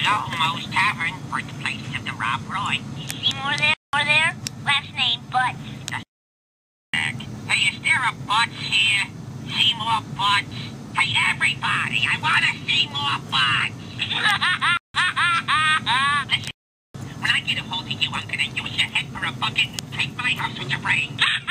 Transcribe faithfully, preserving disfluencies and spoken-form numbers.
Almost Tavern, birthplace of the Rob Roy. Is Semor there? Or there? Last name, Butts. Hey, is there a Butts here? Semor Butts? Hey, everybody, I want to see more Butts! Listen, when I get a hold of you, I'm gonna use your head for a bucket and take my house with your brain.